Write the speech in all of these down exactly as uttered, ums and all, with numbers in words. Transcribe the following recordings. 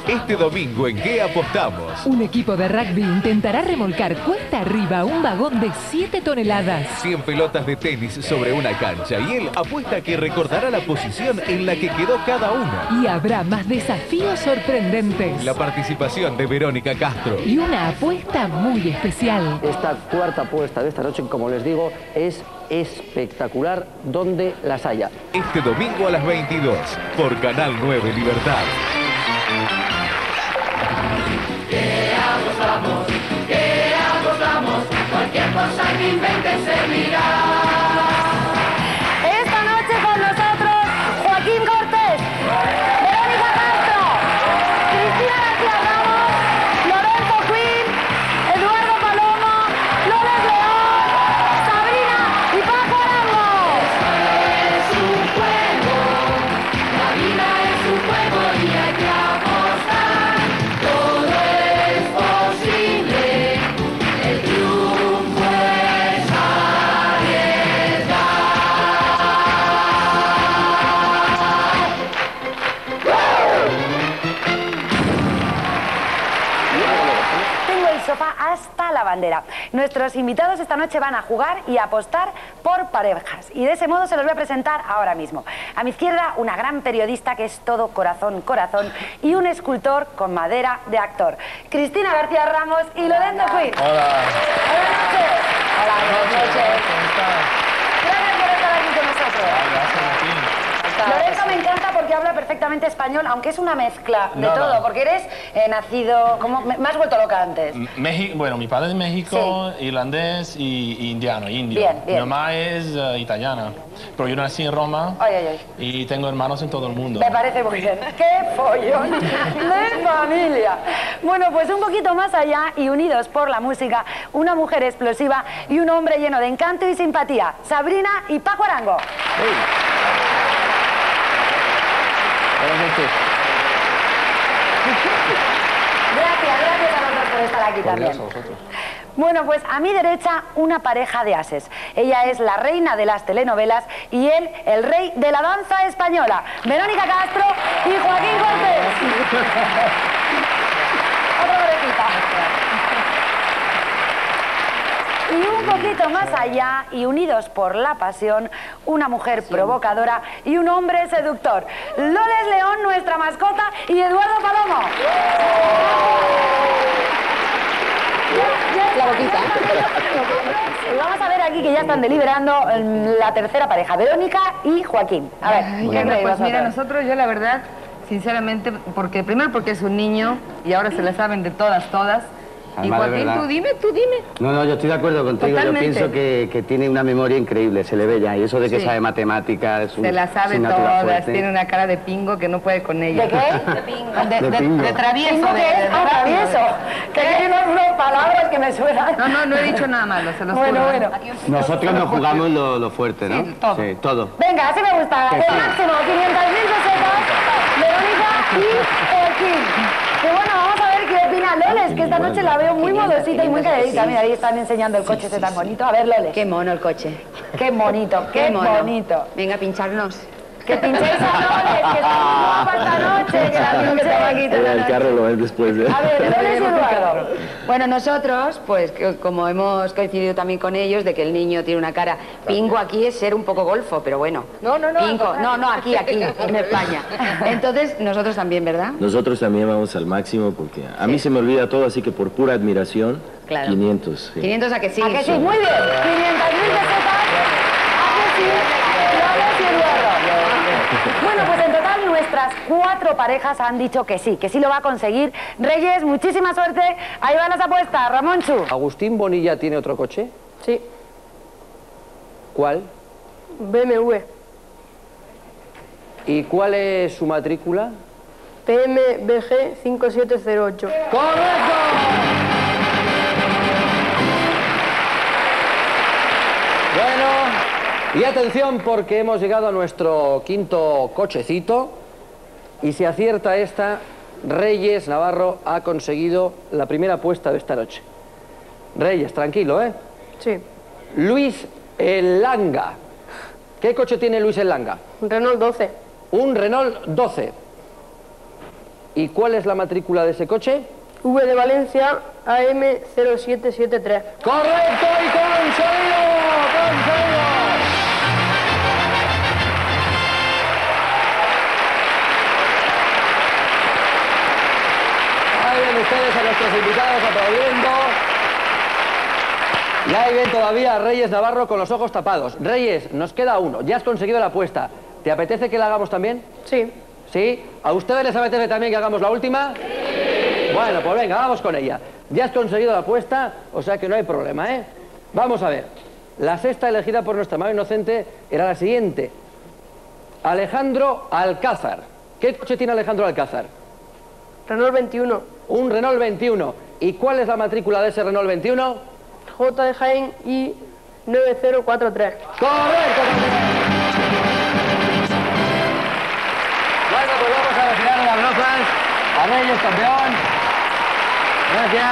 Este domingo, ¿en qué apostamos? Un equipo de rugby intentará remolcar cuesta arriba un vagón de siete toneladas. cien pelotas de tenis sobre una cancha y él apuesta que recordará la posición en la que quedó cada una. Y habrá más desafíos sorprendentes. La participación de Verónica Castro. Y una apuesta muy especial. Esta cuarta apuesta de esta noche, como les digo, es espectacular donde las haya. Este domingo a las veintidós por Canal nueve Libertad. Que apostamos, que apostamos, cualquier cosa que inventes servirá. Esta noche con nosotros, Joaquín Cortés, Verónica Castro, Cristina García Ramos, Lorenzo Quinn, Eduardo Palomo, Loles León, Sabrina y Paco Arango. Es un juego, la vida es un juego y hay que apostar. Todo es posible, el triunfo es arriesgar. Tengo el sofá hasta la bandera. Nuestros invitados esta noche van a jugar y a apostar por parejas. Y de ese modo se los voy a presentar ahora mismo. A mi izquierda, una gran periodista que es todo corazón, corazón, y un escultor con madera de actor. Cristina García Ramos y Lorenzo Quinn. Hola. Buenas noches. Hola, buenas noches. Gracias por estar aquí con nosotros. Gracias a ti. Lorenzo me encanta porque habla perfectamente español, aunque es una mezcla de No, todo, no. porque eres eh, nacido... ¿cómo? Me, me has vuelto loca antes. México, bueno, mi padre es de México, irlandés y, y indiano, indio. Bien, bien. Mi mamá es uh, italiana, pero yo nací en Roma Ay, ay, ay. y tengo hermanos en todo el mundo. Me parece muy bien. ¡Qué follón de familia! Bueno, pues un poquito más allá y unidos por la música, una mujer explosiva y un hombre lleno de encanto y simpatía. Sabrina y Paco Arango. Buenas noches. Gracias, gracias a los dos por estar aquí Por también. Dios, a vosotros. Bueno, pues a mi derecha una pareja de ases. Ella es la reina de las telenovelas y él el rey de la danza española. Verónica Castro y Joaquín Cortés. Otra parejita. Y un poquito más allá y unidos por la pasión, una mujer provocadora y un hombre seductor. Loles León, nuestra mascota, y Eduardo Palomo. La boquita. Vamos a ver aquí que ya están deliberando mm, la tercera pareja, Verónica y Joaquín. A ver, Ay, ¿qué bueno, creéis pues mira, vosotros? nosotros yo la verdad, sinceramente, porque primero porque es un niño y ahora se la saben de todas, todas. Y Además, de Joaquín, verdad. tú dime, tú dime. No, no, yo estoy de acuerdo contigo. Totalmente. Yo pienso que, que tiene una memoria increíble, se le ve ya. Y eso de que Sí. sabe matemáticas, Se la sabe todas, tiene una cara de pingo que no puede con ella. ¿De qué? De pingo. De, De de- pingo. de travieso. ¿Pingo de- qué es? de Ah, rápido. travieso. Que hay unas unas palabras que me suenan. No, no, no he dicho nada malo, se los Bueno, juro. bueno. Nosotros nos jugamos lo, lo fuerte, ¿no? Sí, todo. Sí, todo. Venga, así me gusta. Que El sí. máximo, quinientas mil pesetas, Verónica y Joaquín. Que bueno, vamos a ver qué opina Loles, que esta noche la veo muy modosita y muy calladita. Mira, ahí están enseñando el coche ese tan bonito. A ver, Loles. Qué mono el coche. Qué bonito, qué, mono. bonito. Venga, a pincharnos. Que pinchéis a Loles, que está muy guapa esta noche, que la pinchéis. El carro lo ves después, ¿eh? A ver, Loles y Eduardo. Bueno, nosotros, pues que- como hemos coincidido también con ellos, de que el niño tiene una cara pingo, aquí es ser un poco golfo, pero bueno. No, no, no, al Pingo. contrario. No, no, aquí, aquí, en España. Entonces, nosotros también, ¿verdad? Nosotros también vamos al máximo porque a mí se me olvida todo, así que por pura admiración, Claro. quinientos. sí. quinientos a que sí. ¿A que sí? Muy bien. quinientas mil pesetas. ¿A que sí? Loles y Eduardo. Bueno, pues en total nuestras cuatro parejas han dicho que sí, que sí lo va a conseguir. Reyes, muchísima suerte. Ahí van las apuestas. Ramonchu. ¿Agustín Bonilla tiene otro coche? Sí, ¿Cuál? B M W, ¿Y cuál es su matrícula? P M B G cinco siete cero ocho. ¡Correcto! Bueno, y atención porque hemos llegado a nuestro quinto cochecito y si acierta esta, Reyes Navarro ha conseguido la primera apuesta de esta noche. Reyes, tranquilo, ¿eh? Sí, Luis Elanga. ¿Qué coche tiene Luis Elanga? un Renault doce. Un Renault doce. ¿Y cuál es la matrícula de ese coche? V de Valencia, A M cero siete siete tres. ¡Correcto y conseguido! ¡Conseguido! Ahí ven ustedes a nuestros invitados aplaudiendo. Y ahí ven todavía a Reyes Navarro con los ojos tapados. Reyes, nos queda uno. Ya has conseguido la apuesta. ¿Te apetece que la hagamos también? Sí. ¿Sí? ¿A ustedes les apetece también que hagamos la última? Sí. Bueno, pues venga, vamos con ella. Ya has conseguido la apuesta, o sea que no hay problema, ¿eh? Vamos a ver. La sexta elegida por nuestra mano inocente era la siguiente. Alejandro Alcázar. ¿Qué coche tiene Alejandro Alcázar? Renault veintiuno. Un Renault veintiuno. ¿Y cuál es la matrícula de ese Renault veintiuno? J de Jaén I nueve cero cuatro tres. ¡Correcto! Bueno, pues vamos a retirar las rosas a Reyes, campeón. Gracias.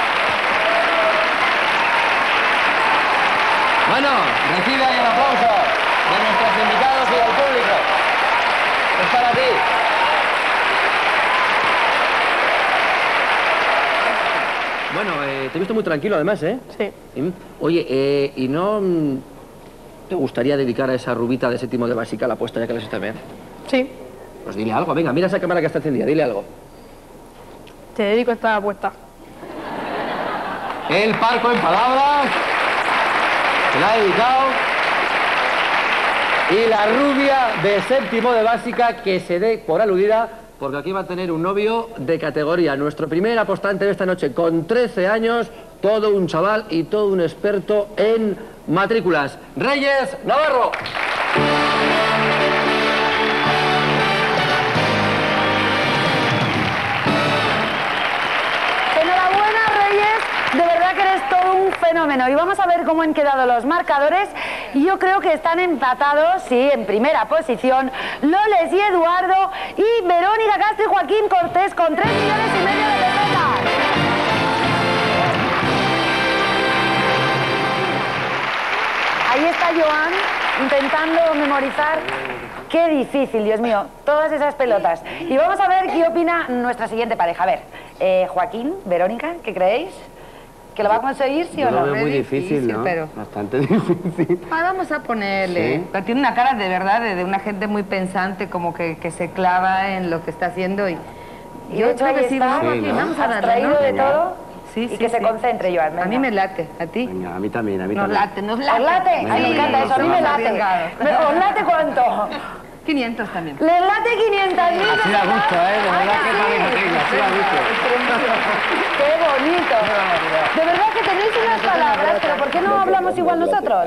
Bueno, recibe ahí el aplauso de nuestros invitados y del público. Es para ti. Bueno, eh, te he visto muy tranquilo además, ¿eh? Sí. ¿Sí? Oye, eh, ¿y no mm, te gustaría dedicar a esa rubita de séptimo de básica la apuesta ya que la has hecho bien? Sí. Pues dile algo, venga, mira esa cámara que está encendida, dile algo. Te dedico esta apuesta. El Parco en palabras, se la ha dedicado. Y la rubia de séptimo de básica que se dé por aludida, porque aquí va a tener un novio de categoría. Nuestro primer apostante de esta noche, con trece años, todo un chaval y todo un experto en matrículas. Reyes Navarro. Enhorabuena, Reyes. De verdad que eres todo un fenómeno. Y vamos a ver cómo han quedado los marcadores. Yo creo que están empatados, sí, en primera posición, Loles y Eduardo, y Verónica Castro y Joaquín Cortés con tres millones y medio de pesetas. Ahí está Joan intentando memorizar. Qué difícil, Dios mío, todas esas pelotas. Y vamos a ver qué opina nuestra siguiente pareja. A ver, eh, Joaquín, Verónica, ¿qué creéis? ¿Que lo va a conseguir, sí o no? Lo veo muy difícil, ¿no? Pero... Bastante difícil. Ah, vamos a ponerle... ¿Sí? Pero tiene una cara de verdad de, de una gente muy pensante, como que, que se clava en lo que está haciendo y... Y de hecho ahí sí, está, vamos, sí, ¿no? vamos a darle, abstraído ¿no? de Venga. todo, Sí, y sí, que se sí. concentre, Joan. A mí me late, ¿a ti? Venga, a mí también, a mí Nos también. late, nos late. ¿Os late? A mí me Sí, encanta eso, a mí me vamos late. arriesgados. Me- ¿Os late cuánto? quinientos también. Les late quinientas mil. Así da gusto, ¿eh? De verdad que pareja tenga, así da gusto. ¡Qué bonito! De verdad que tenéis unas palabras, pero ¿por qué no hablamos igual nosotros?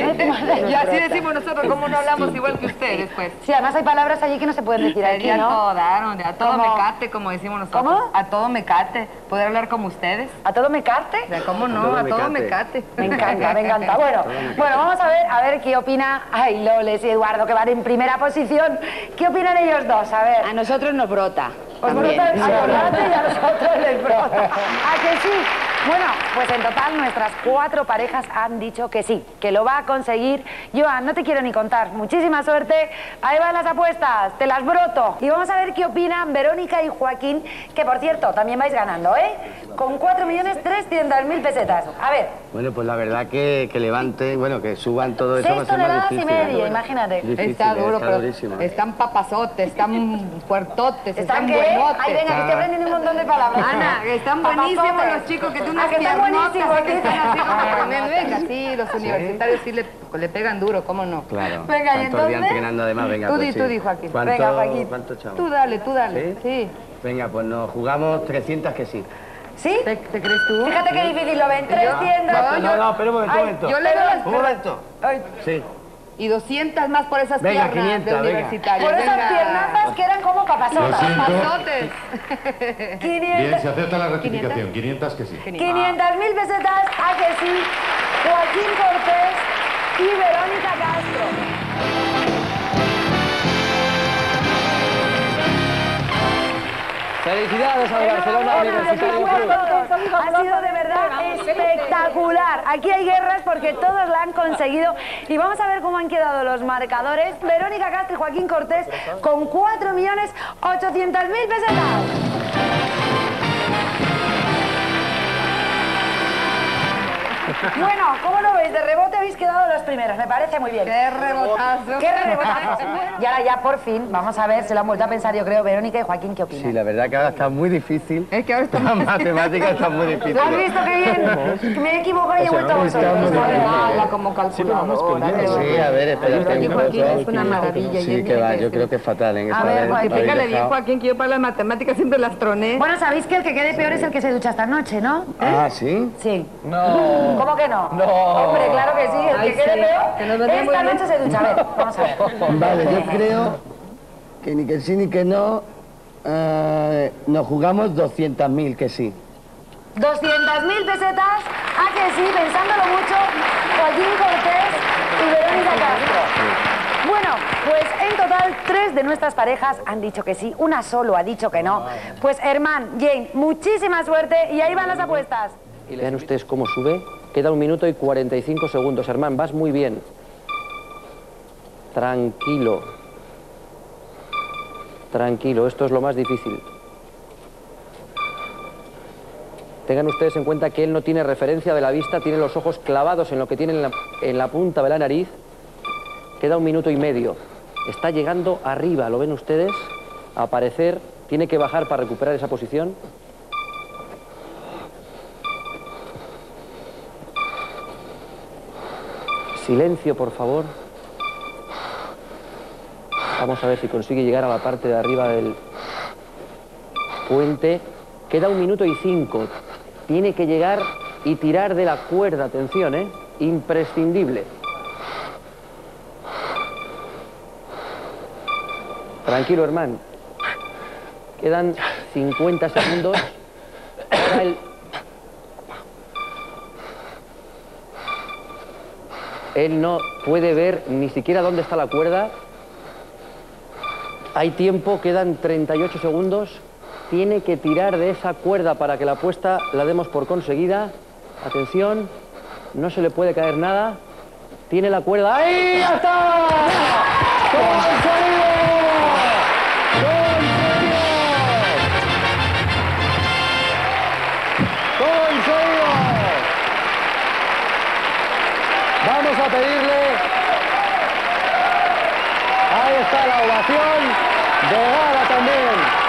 Y así decimos nosotros, ¿cómo no hablamos igual que ustedes, pues? Sí, además hay palabras allí que no se pueden decir aquí, Sería ¿no? todo dar, ¿no? A todo ¿Cómo? me cate, como decimos nosotros. ¿Cómo? A todo me cate. Poder hablar como ustedes. ¿A todo me carte? O sea, ¿cómo no? todo A me todo cate. me cate. Me encanta, me encanta. Bueno, bueno, vamos a ver, a ver qué opina, ay, Loles y Eduardo, que van en primera posición. ¿Qué opinan ellos dos? A ver. A nosotros nos brota. Os también. brota el chocolate y a nosotros les brota. ¿A que sí? Bueno, pues en total nuestras cuatro parejas han dicho que sí, que lo va a conseguir. Joan, no te quiero ni contar. Muchísima suerte. Ahí van las apuestas, te las broto. Y vamos a ver qué opinan Verónica y Joaquín, que por cierto, también vais ganando, ¿eh? Con cuatro millones trescientas mil pesetas. A ver, Bueno, pues la verdad que, que levanten, bueno, que suban todo eso va a seis ser más toneladas y difícil. media, ¿eh? imagínate. Difícil, Está duro, está pero durísimo, ¿eh? están papazotes, están fuertotes, ¿Están están qué? buenotes. Ay, venga, que estoy aprendiendo un montón de palabras. Ana, que están buenísimos Papazotes. los chicos, que tú Ah, unas que están piernotas, buenísimos, que están así como dice. tremendo. Venga, sí, los universitarios sí le, le pegan duro, ¿cómo no? Claro. Venga, ¿y ¿Cuántos días entonces? entrenando además? Venga, Tú pues di, sí. tú di, Joaquín. ¿Cuánto, Venga, Joaquín. ¿Cuánto echamos? Tú dale, tú dale. ¿Sí? Sí. Venga, pues nos jugamos trescientas que sí. ¿Sí? ¿Te, te crees tú? Fíjate qué difícil lo ven. trescientas. No, no, espera un momento, un Ay, momento. yo le doy las- Un momento. Ay, Sí. Y doscientas más por esas Venga, piernas quinientas, de venga. universitarios. por esas venga. piernazas que eran como papasotas. Papazotes. Bien, quinientas se acepta la rectificación. quinientas que sí. quinientas mil pesetas, a que sí. Joaquín Cortés y Verónica Castro. Felicidades al Barcelona Universitario Club. Ha sido de verdad espectacular. Aquí hay guerras porque todos la han conseguido. Y vamos a ver cómo han quedado los marcadores. Verónica Castro y Joaquín Cortés con cuatro millones ochocientas mil pesetas. Bueno, ¿cómo lo veis? De rebote habéis quedado los primeros, me parece muy bien. ¡Qué rebotazo! ¡Qué rebotazo! Y ahora ya por fin, vamos a ver, se lo han vuelto a pensar yo creo, Verónica y Joaquín, ¿qué opinan? Sí, la verdad que ahora está muy difícil. Es que ahora está La matemática está muy difícil. ¿Lo has visto qué bien? Me he equivocado y he vuelto a vosotros. Habla como calculadora. Sí, a ver, espérate un Joaquín es poco. una maravilla. Sí, que va, yo creo que es fatal en A esta ver, vez. Joaquín, Habéis Explícale bien, dejado- Joaquín, que yo para las matemáticas siempre las troné. Bueno, sabéis que el que quede peor es el que se ducha esta noche, ¿no? Ah, ¿sí? Sí. No. ¿Cómo que no? No. Hombre, claro que sí, el Ay, que quede sí, que nos peor vendría muy esta bien. noche se ducha. A ver, vamos a ver. Vale, yo creo que ni que sí ni que no, eh, nos jugamos doscientas mil que sí. doscientas mil pesetas, a que sí, pensándolo mucho, Joaquín Cortés y Verónica Castro. Bueno, pues en total tres de nuestras parejas han dicho que sí, una solo ha dicho que no. Pues Herman, Jane, muchísima suerte y ahí van las apuestas. Y vean ustedes cómo sube. Queda un minuto y cuarenta y cinco segundos. Hermán, vas muy bien. Tranquilo. Tranquilo, esto es lo más difícil. Tengan ustedes en cuenta que él no tiene referencia de la vista, tiene los ojos clavados en lo que tiene en la, en la punta de la nariz. Queda un minuto y medio. Está llegando arriba, ¿lo ven ustedes? A aparecer, tiene que bajar para recuperar esa posición. Silencio, por favor. Vamos a ver si consigue llegar a la parte de arriba del puente. Queda un minuto y cinco. Tiene que llegar y tirar de la cuerda. Atención, ¿eh? Imprescindible. Tranquilo, hermano. Quedan cincuenta segundos. Ahora el... Él no puede ver ni siquiera dónde está la cuerda. Hay tiempo, quedan treinta y ocho segundos. Tiene que tirar de esa cuerda para que la apuesta la demos por conseguida. Atención, no se le puede caer nada. Tiene la cuerda. ¡Ahí ya está! ¡Conseguido! ¡Conseguido! ¡Conseguido! Vamos a pedirle, ahí está la ovación de gala también.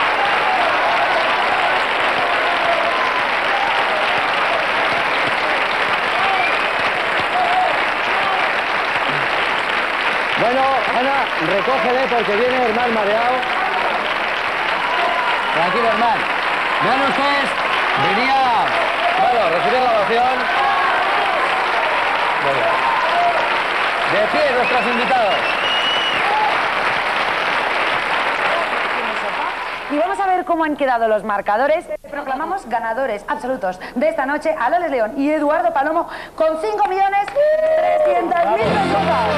Bueno, Ana, recógele porque viene Herman mareado. Tranquilo, Herman. Vean ustedes, venía, bueno, a recibir la ovación. Muy bien. De pie, nuestros invitados. Y vamos a ver cómo han quedado los marcadores. Proclamamos ganadores absolutos de esta noche a Loles León y Eduardo Palomo con cinco millones trescientas mil pesetas.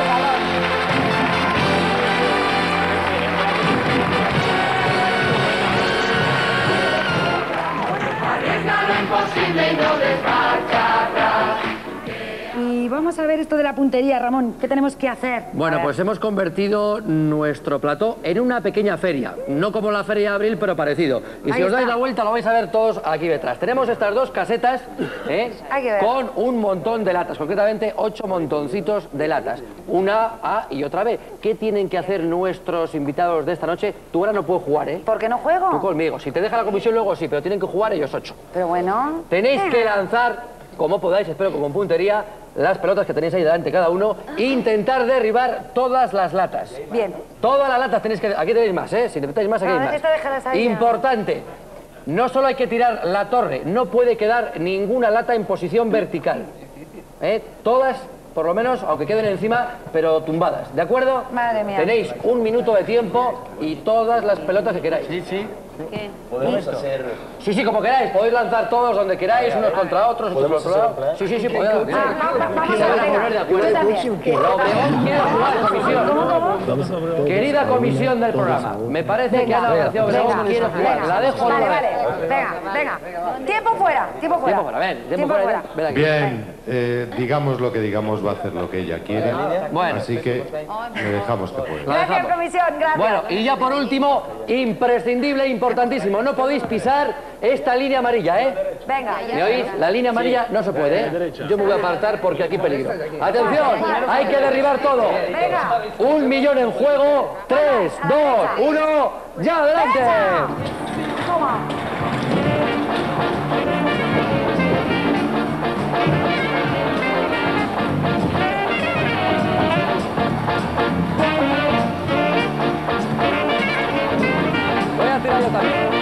Arriesga lo imposible y no des marcha atrás. Y vamos a ver esto de la puntería, Ramón. ¿Qué tenemos que hacer? Bueno, pues hemos convertido nuestro plató en una pequeña feria. No como la feria de abril, pero parecido. Y si Ahí os dais está. la vuelta, lo vais a ver todos aquí detrás. Tenemos estas dos casetas, ¿eh? Hay que ver. Con un montón de latas, concretamente ocho montoncitos de latas. Una A y otra B. ¿Qué tienen que hacer nuestros invitados de esta noche? Tú ahora no puedes jugar, ¿eh? ¿Por qué no juego? Tú conmigo. Si te deja la comisión, luego sí, pero tienen que jugar ellos ocho. Pero bueno. Tenéis que lanzar, como podáis, espero que con puntería, las pelotas que tenéis ahí delante cada uno e intentar derribar todas las latas. Bien. Todas las latas tenéis que... Aquí tenéis más, ¿eh? Si necesitáis más, aquí No, hay más. esta déjalas ahí ya. Importante. No solo hay que tirar la torre, no puede quedar ninguna lata en posición vertical. ¿Eh? Todas por lo menos, aunque queden encima, pero tumbadas, ¿de acuerdo? Madre mía. Tenéis un minuto de tiempo y todas las pelotas que queráis. Sí, sí. ¿Qué? Podemos hacer... Sí, sí, como queráis, podéis lanzar todos donde queráis, unos contra otros, otros por otro lado. Sí, sí, sí, podéis. Ah, vamos a ver, venga, yo también. Obregón quiere jugar, comisión. Querida comisión del programa, me parece que Ana García Obregón quiere jugar. La dejo Vale, libre. vale, venga, venga. Tiempo fuera, tiempo fuera. Tiempo fuera, ven, tiempo Tiempo fuera. fuera. Ven aquí. Bien, eh, digamos lo que digamos, va a hacer lo que ella quiere. Bueno. Así que le dejamos que juegue. La Gracias, dejamos. comisión, gracias. Bueno, y ya por último, imprescindible e importantísimo, no podéis pisar esta línea amarilla, ¿eh? Venga. ¿Me oís? La línea amarilla no se puede, ¿eh? Yo me voy a apartar porque aquí peligro. Atención, hay que derribar todo. Venga. Un millón en juego. Tres, dos, uno, ya, adelante. Toma. Voy a tirar yo también.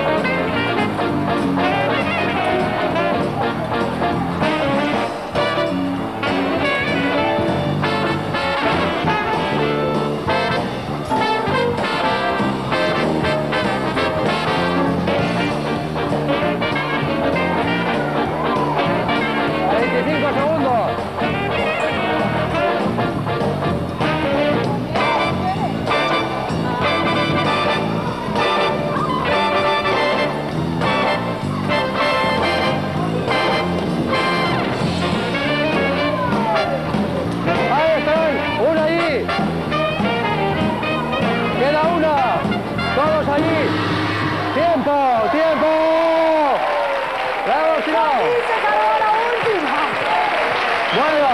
veinticinco segundos. Ahí están, una allí. Queda una. Todos allí. Tiempo, tiempo. ¡Bravo, tirado! ¡Y se acabó la última! Bueno,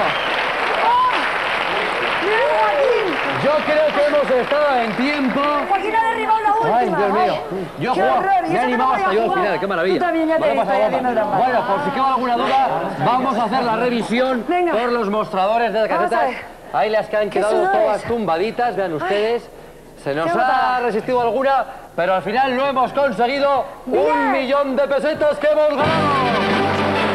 ¡Mira, Joaquín! yo creo que hemos estado en tiempo. Joaquín ha derribado la última. Ay, Dios mío. Yo he Qué jugado, horror, y me he eso que animado no hasta voy a yo al jugar. final, qué maravilla. Tú también ya te Me lo he he visto pasado haciendo bomba. trampas. Bueno, por si queda alguna duda, vamos a hacer la revisión Venga. por los mostradores de Vamos a casetas. ver. Ahí las que han Qué quedado sudores. todas tumbaditas, vean ustedes. Se nos qué ha botada. resistido alguna, pero al final lo hemos conseguido. Bien. Un millón de pesetas que hemos ganado.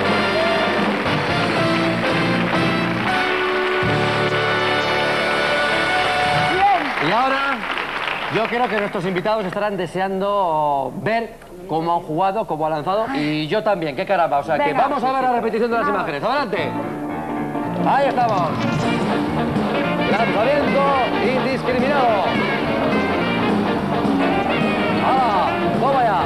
Y ahora, yo creo que nuestros invitados estarán deseando ver cómo han jugado, cómo han lanzado, y yo también, qué caramba. O sea, que Venga. vamos a ver la repetición de las imágenes. ¡Adelante! Ahí estamos. Lanzamiento indiscriminado. ¡Ah! ¡Toma ya!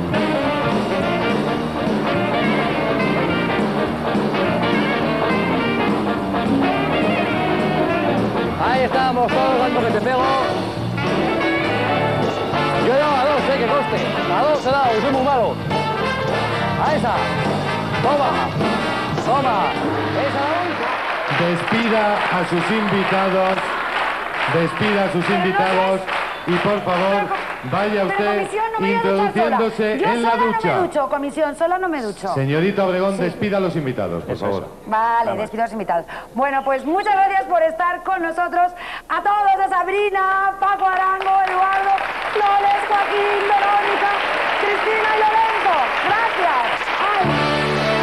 Ahí estamos todos dando que te pego. Yo he dado a dos, eh, que coste. A dos he dado, soy muy malo. A esa. Toma. Toma. Esa la única. Despida a sus invitados. Despida a sus invitados. Y por favor, vaya Pero, usted comisión, no me voy a duchar introduciéndose sola. en la Yo sola ducha. no me ducho, comisión, sola no me ducho. Señorita Obregón, despida a los invitados, por favor. Vale, despido a los invitados. Bueno, pues muchas gracias por estar con nosotros. A todos, a Sabrina, Paco Arango, Eduardo, Loles, Joaquín, Verónica, Cristina y Lorenzo. Gracias. Ay.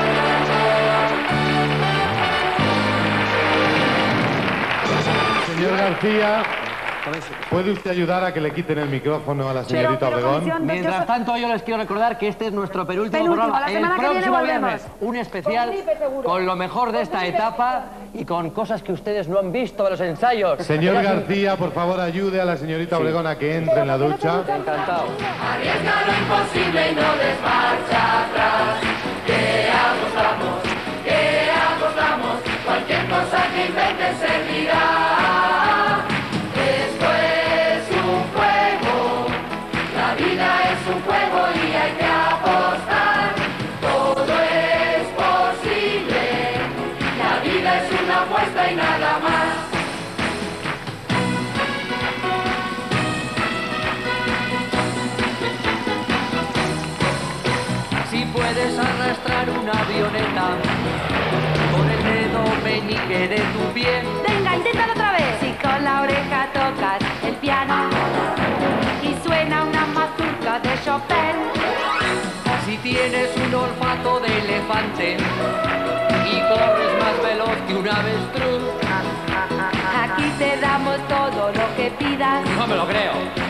Señor García, ¿puede usted ayudar a que le quiten el micrófono a la señorita pero, Obregón? comisión, Mientras tanto, yo les quiero recordar que este es nuestro penúltimo, Penúltimo, programa. la El semana que viene próximo volvemos. viernes, un especial Con gripe, seguro. con lo mejor de esta etapa y con cosas que ustedes no han visto de los ensayos. Señor Ellas- García, por favor, ayude a la señorita Obregón a que entre en la ducha. Encantado. Arriesga lo imposible y no des marcha atrás. Que apostamos, que apostamos, cualquier cosa que inventes servirá. Esto es un juego, la vida es un juego y hay que apostar. Todo es posible, la vida es una apuesta y nada más. Si puedes arrastrar una avioneta con el dedo meñique de tu pie. Venga, inténtalo otra vez. Si con la oreja tocas el piano y suena una mazurca de Chopin. Si tienes un olfato de elefante y corres más veloz que un avestruz. Aquí te damos todo lo que pidas. No me lo creo.